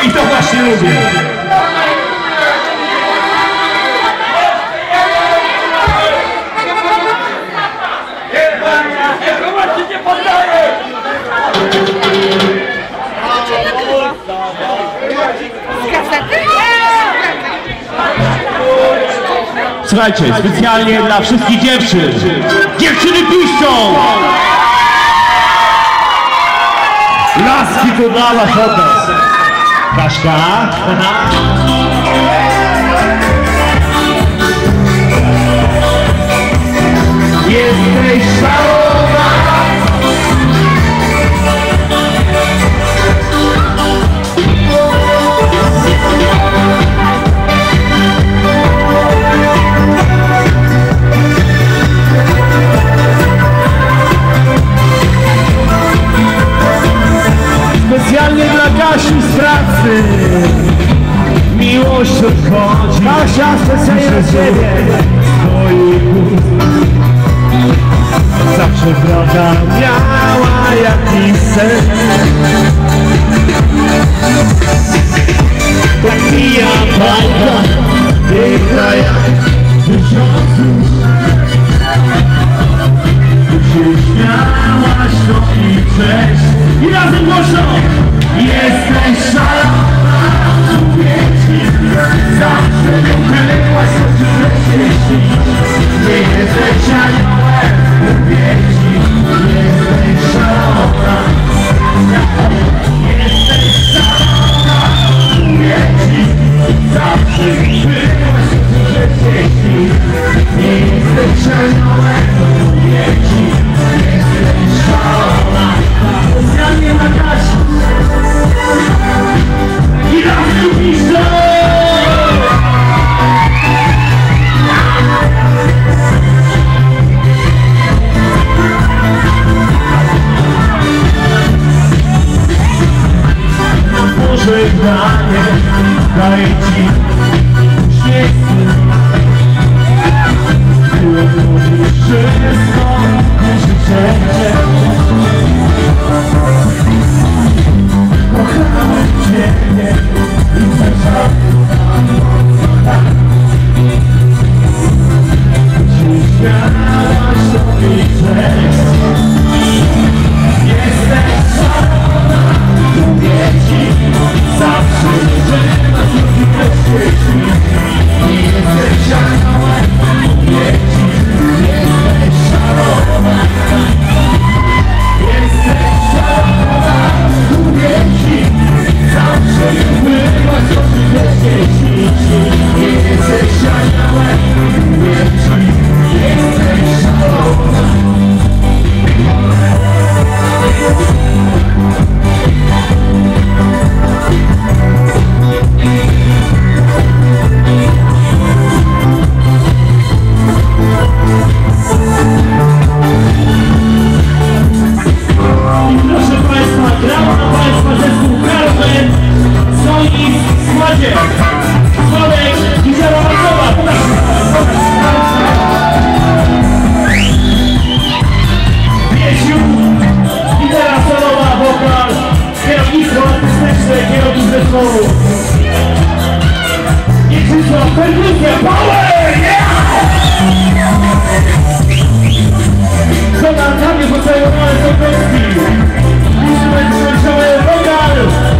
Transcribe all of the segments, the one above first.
I to właśnie lubię. Słuchajcie, specjalnie dla wszystkich dziewczyn. Dziewczyny piszczą! Laski to dla was od nas. Kaśka, jesteś szalona. Specjalnie dla Kasi z pracy miłość odchodzi. Kasia, specjalnie dla ciebie. Zawsze droga miała jakiś sen. To mija bajka, piękna jak tysiąc. Ty się śmiałaś, no i cześć. I razem głośno! Jesteś szalona, mówię ci. Zawsze byłaś, że się śnisz. Nie jesteś aniołem, mówię ci. Jesteś szalona. Jesteś szalona, mówię ci. Zawsze byłaś, że się śnisz. Nie jesteś aniołem, mówię ci. Jesteś szalona. Specjalnie na Kasi. I razem piszą. Na pożegnanie daję ci uśmiechy. Byłem mówić wszystko, życzę. Kochałem ciebie i śmiałaś sobie cześć. Jesteś szalona, mówię ci. Zawsze żywasz, lubię się. Nie jesteś aniołem, mówię ci. Jesteś szalona. Jesteś szalona, mówię ci. Zawsze byłaś, oczywiście śnić. Nie jesteś aniołem, mówię ci. Jesteś szalona. I proszę Państwa, grała na Państwa zespół Carmen w swoim składzie. Sławek i Zarawankowa. Piesiu, gitara solowa, wokal, kierownictwo artystyczne, kierownik zespołu. I wszystko, perkusja, power! Dodatkami pocałowałem Sokowski. Instrument skończony, wokal.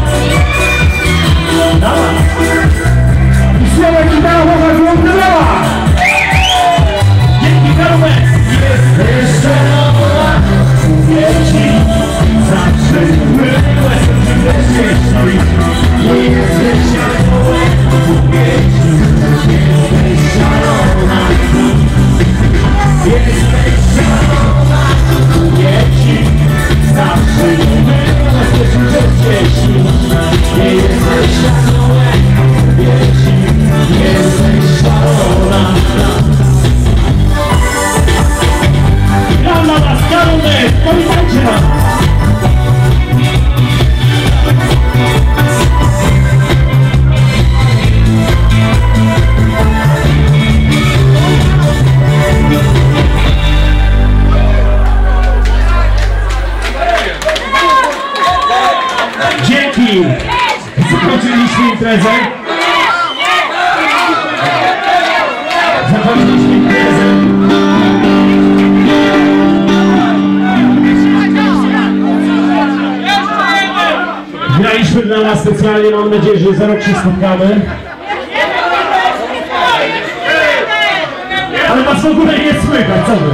Dawaj. I słowa gitara, wokal, wyłączała. Dzięki Karmen. Jesteś szalona, mówię ci. Zawsze byłeś, oczywiście śni. Nie jesteś aniołem, mówię ci. Jesteś Zakończyliśmy imprezę. Zakończyliśmy imprezę. Graliśmy dla nas specjalnie, mam nadzieję, że za rok się spotkamy. Ale was w ogóle nie słychać, co wy?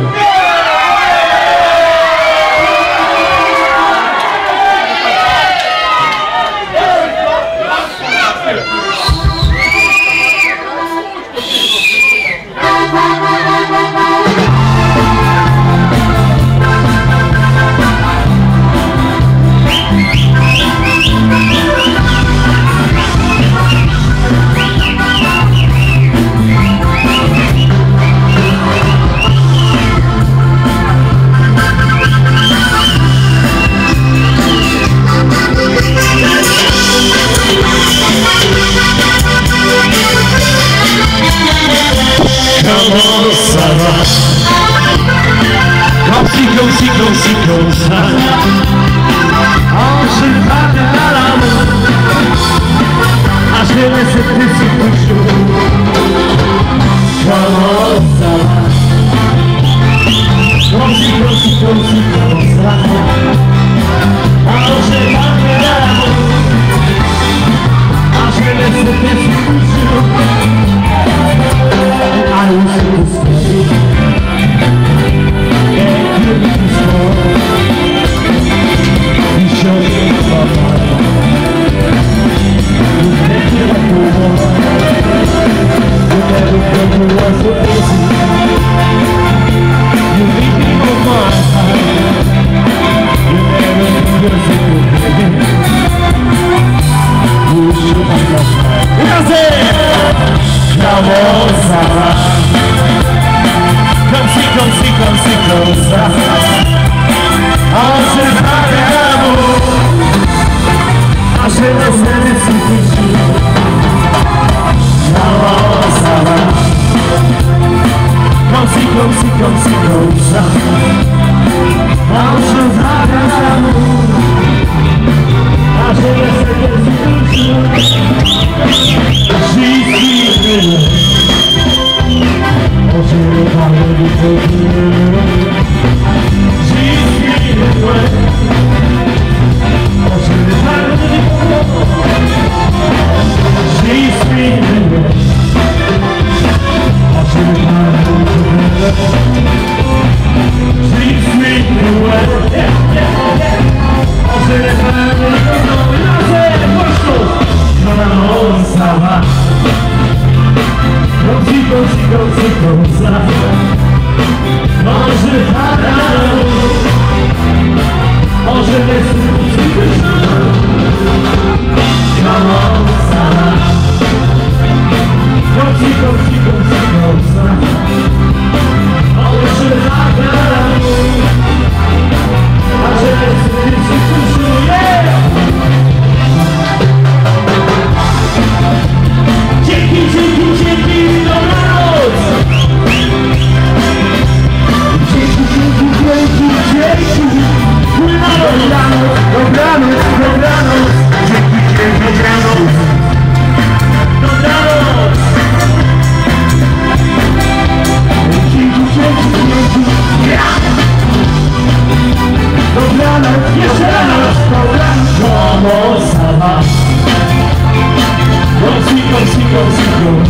Go,